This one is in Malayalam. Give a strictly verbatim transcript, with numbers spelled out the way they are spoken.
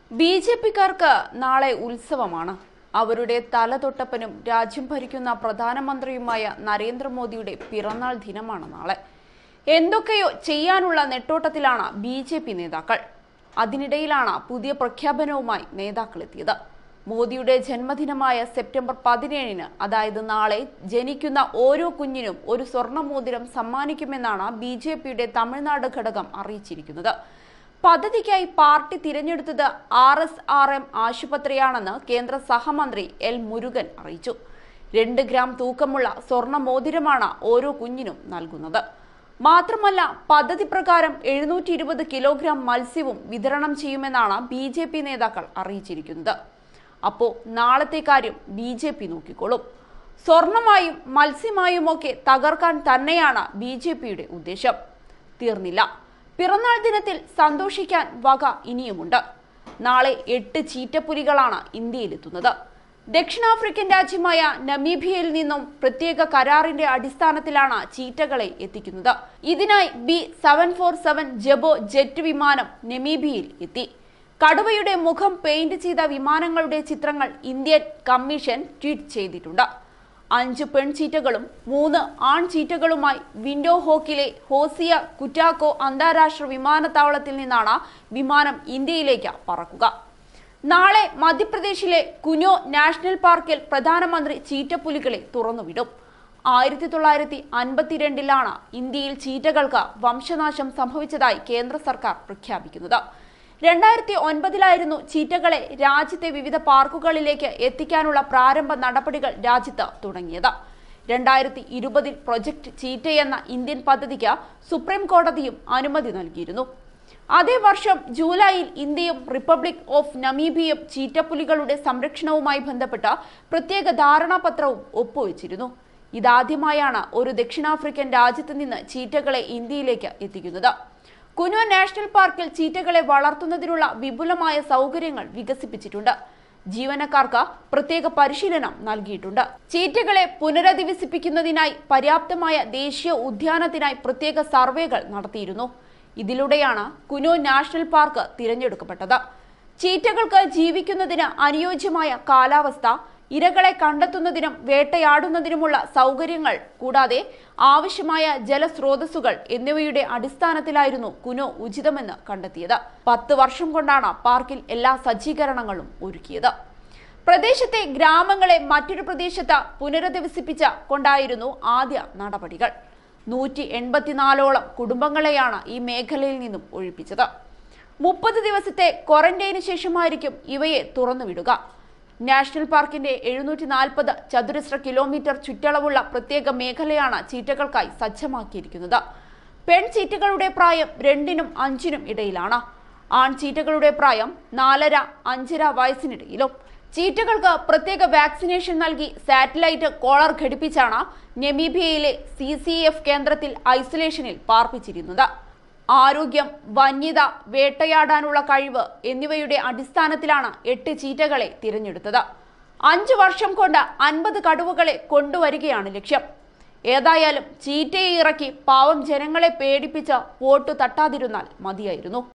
ബി ജെ പിക്കാർക്ക് നാളെ ഉത്സവമാണ്. അവരുടെ തലതൊട്ടപ്പനും രാജ്യം ഭരിക്കുന്ന പ്രധാനമന്ത്രിയുമായ നരേന്ദ്രമോദിയുടെ പിറന്നാൾ ദിനമാണ് നാളെ. എന്തൊക്കെയോ ചെയ്യാനുള്ള നെട്ടോട്ടത്തിലാണ് ബി ജെ പി നേതാക്കൾ. അതിനിടയിലാണ് പുതിയ പ്രഖ്യാപനവുമായി നേതാക്കൾ എത്തിയത്. മോദിയുടെ ജന്മദിനമായ സെപ്റ്റംബർ പതിനേഴിന്, അതായത് നാളെ, ജനിക്കുന്ന ഓരോ കുഞ്ഞിനും ഒരു സ്വർണ്ണ മോതിരം സമ്മാനിക്കുമെന്നാണ് ബി ജെ പിയുടെ തമിഴ്നാട് ഘടകം അറിയിച്ചിരിക്കുന്നത്. പദ്ധതിക്കായി പാർട്ടി തിരഞ്ഞെടുത്തത് ആർ എസ് ആർ എം ആശുപത്രിയാണെന്ന് കേന്ദ്ര സഹമന്ത്രി എൽ മുരുകൻ അറിയിച്ചു. രണ്ട് ഗ്രാം തൂക്കമുള്ള സ്വർണ്ണ മോതിരമാണ് ഓരോ കുഞ്ഞിനും നൽകുന്നത്. മാത്രമല്ല, പദ്ധതി പ്രകാരം എഴുന്നൂറ്റി ഇരുപത് കിലോഗ്രാം മത്സ്യവും വിതരണം ചെയ്യുമെന്നാണ് ബി ജെ പി നേതാക്കൾ അറിയിച്ചിരിക്കുന്നത്. അപ്പോൾ നാളത്തെ കാര്യം ബി ജെ പി നോക്കിക്കോളും. സ്വർണമായും മത്സ്യമായുമൊക്കെ തകർക്കാൻ തന്നെയാണ് ബി ജെ പിയുടെ ഉദ്ദേശം. തീർന്നില്ല. പിറന്നാൾ ദിനത്തിൽ സന്തോഷിക്കാൻ വക ഇനിയുമുണ്ട്. നാളെ എട്ട് ചീറ്റപ്പുലികളാണ് ഇന്ത്യയിലെത്തുന്നത്. ദക്ഷിണാഫ്രിക്കൻ രാജ്യമായ നമീബിയയിൽ നിന്നും പ്രത്യേക കരാറിന്റെ അടിസ്ഥാനത്തിലാണ് ചീറ്റകളെ എത്തിക്കുന്നത്. ഇതിനായി B seven four seven jumbo jet വിമാനം നമീബിയയിൽ എത്തി. കടുവയുടെ മുഖം പെയിന്റ് ചെയ്ത വിമാനങ്ങളുടെ ചിത്രങ്ങൾ ഇന്ത്യൻ കമ്മീഷൻ ട്വീറ്റ് ചെയ്തിട്ടുണ്ട്. അഞ്ച് പെൺചീറ്റകളും മൂന്ന് ആൺചീറ്റകളുമായി വിൻഡോ ഹോക്കിലെ ഹോസിയ കുറ്റാക്കോ അന്താരാഷ്ട്ര വിമാനത്താവളത്തിൽ നിന്നാണ് വിമാനം ഇന്ത്യയിലേക്ക് പറക്കുക. നാളെ മധ്യപ്രദേശിലെ കുനോ നാഷണൽ പാർക്കിൽ പ്രധാനമന്ത്രി ചീറ്റപ്പുലികളെ തുറന്നുവിടും. ആയിരത്തി തൊള്ളായിരത്തി അൻപത്തിരണ്ടിലാണ് ഇന്ത്യയിൽ ചീറ്റകൾക്ക് വംശനാശം സംഭവിച്ചതായി കേന്ദ്ര സർക്കാർ പ്രഖ്യാപിക്കുന്നത്. രണ്ടായിരത്തി ഒൻപതിലായിരുന്നു ചീറ്റകളെ രാജ്യത്തെ വിവിധ പാർക്കുകളിലേക്ക് എത്തിക്കാനുള്ള പ്രാരംഭ നടപടികൾ രാജ്യത്ത് തുടങ്ങിയത്. രണ്ടായിരത്തി ഇരുപതിൽ പ്രൊജക്ട് ചീറ്റയെന്ന ഇന്ത്യൻ പദ്ധതിക്ക് സുപ്രീം കോടതിയും അനുമതി നൽകിയിരുന്നു. അതേ വർഷം ജൂലൈയിൽ ഇന്ത്യയും റിപ്പബ്ലിക് ഓഫ് നമീബിയയും ചീറ്റപ്പുലികളുടെ സംരക്ഷണവുമായി ബന്ധപ്പെട്ട പ്രത്യേക ധാരണാപത്രവും ഒപ്പുവെച്ചിരുന്നു. ഇതാദ്യമായാണ് ഒരു ദക്ഷിണാഫ്രിക്കൻ രാജ്യത്ത് നിന്ന് ചീറ്റകളെ ഇന്ത്യയിലേക്ക് എത്തിക്കുന്നത്. കുനോ നാഷണൽ പാർക്കിൽ ചീറ്റകളെ വളർത്തുന്നതിനുള്ള വിപുലമായ സൗകര്യങ്ങൾ വികസിപ്പിച്ചിട്ടുണ്ട്. ജീവനക്കാർക്ക് പ്രത്യേക പരിശീലനം നൽകിയിട്ടുണ്ട്. ചീറ്റകളെ പുനരധിവസിപ്പിക്കുന്നതിനായി പര്യാപ്തമായ ദേശീയ ഉദ്യാനത്തിനായി പ്രത്യേക സർവേകൾ നടത്തിയിരുന്നു. ഇതിലൂടെയാണ് കുനോ നാഷണൽ പാർക്ക് തിരഞ്ഞെടുക്കപ്പെട്ടത്. ചീറ്റകൾക്ക് ജീവിക്കുന്നതിന് അനുയോജ്യമായ കാലാവസ്ഥ, ഇരകളെ കണ്ടെത്തുന്നതിനും വേട്ടയാടുന്നതിനുമുള്ള സൗകര്യങ്ങൾ, കൂടാതെ ആവശ്യമായ ജലസ്രോതസ്സുകൾ എന്നിവയുടെ അടിസ്ഥാനത്തിലായിരുന്നു കുനോ ഉചിതമെന്ന് കണ്ടെത്തിയത്. പത്ത് വർഷം കൊണ്ടാണ് പാർക്കിൽ എല്ലാ സജ്ജീകരണങ്ങളും ഒരുക്കിയത്. പ്രദേശത്തെ ഗ്രാമങ്ങളെ മറ്റൊരു പ്രദേശത്ത് പുനരധിവസിപ്പിച്ച കൊണ്ടായിരുന്നു ആദ്യ നടപടികൾ. നൂറ്റി എൺപത്തിനാലോളം കുടുംബങ്ങളെയാണ് ഈ മേഖലയിൽ നിന്നും ഒഴിപ്പിച്ചത്. മുപ്പത് ദിവസത്തെ ക്വാറന്റൈന് ശേഷമായിരിക്കും ഇവയെ തുറന്നുവിടുക. നാഷണൽ പാർക്കിന്റെ എഴുന്നൂറ്റി നാൽപ്പത് ചതുരശ്ര കിലോമീറ്റർ ചുറ്റളവുള്ള പ്രത്യേക മേഖലയാണ് ചീറ്റകൾക്കായി സജ്ജമാക്കിയിരിക്കുന്നത്. പെൺചീറ്റകളുടെ പ്രായം രണ്ടിനും അഞ്ചിനും ഇടയിലാണ്. ആൺചീറ്റകളുടെ പ്രായം നാലര അഞ്ചര വയസ്സിനിടയിലും. ചീറ്റകൾക്ക് പ്രത്യേക വാക്സിനേഷൻ നൽകി സാറ്റലൈറ്റ് കോളർ ഘടിപ്പിച്ചാണ് നമീബിയയിലെ സി സി എഫ് കേന്ദ്രത്തിൽ ഐസൊലേഷനിൽ പാർപ്പിച്ചിരുന്നത്. ആരോഗ്യം, വന്യത, വേട്ടയാടാനുള്ള കഴിവ് എന്നിവയുടെ അടിസ്ഥാനത്തിലാണ് എട്ട് ചീറ്റകളെ തിരഞ്ഞെടുത്തത്. അഞ്ചു വർഷം കൊണ്ട് അൻപത് കടുവകളെ കൊണ്ടുവരികയാണ് ലക്ഷ്യം. ഏതായാലും ചീറ്റയെ ഇറക്കി പാവം ജനങ്ങളെ പേടിപ്പിച്ച് വോട്ട് തട്ടാതിരുന്നാൽ മതിയായിരുന്നു.